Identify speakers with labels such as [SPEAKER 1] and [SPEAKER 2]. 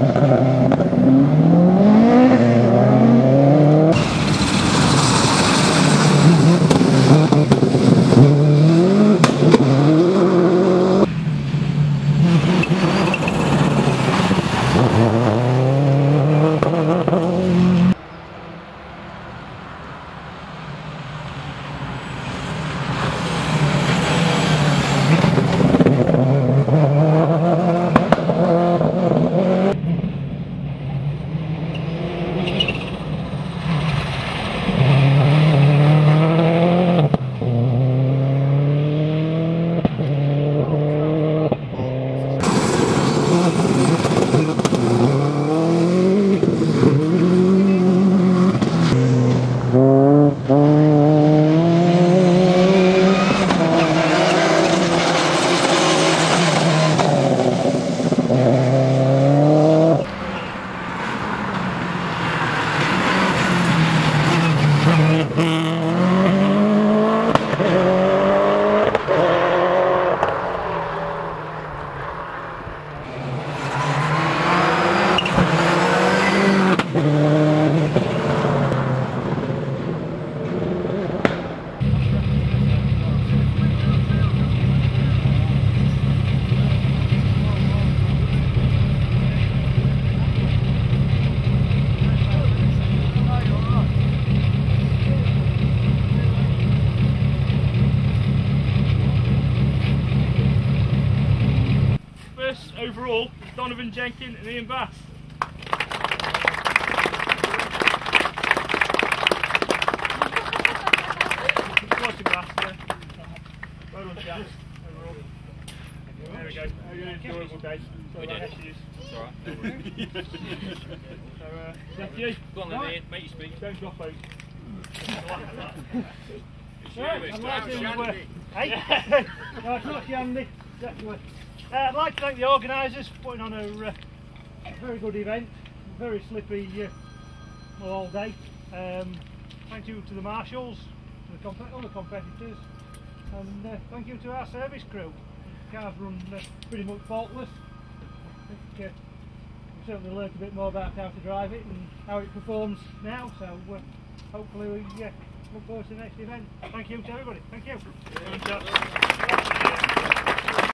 [SPEAKER 1] Overall, Donovan Jenkins and Ian Bass. Watching Bass there. Well done, Jack. Overall. There we go. An enjoyable day. Sorry about issues.
[SPEAKER 2] It's alright.
[SPEAKER 1] So, thank you.
[SPEAKER 2] Go on then, Ian, make your speech.
[SPEAKER 1] Don't drop out.
[SPEAKER 2] Right,
[SPEAKER 1] I'd like to, hey? No, it's not Shandy. I'd like to thank the organisers for putting on a very good event, very slippy all day. Thank you to the marshals, to the other competitors, and thank you to our service crew. The car's run pretty much faultless. I think we've certainly learned a bit more about how to drive it and how it performs now, so hopefully we look forward to the next event. Thank you to everybody. Thank you.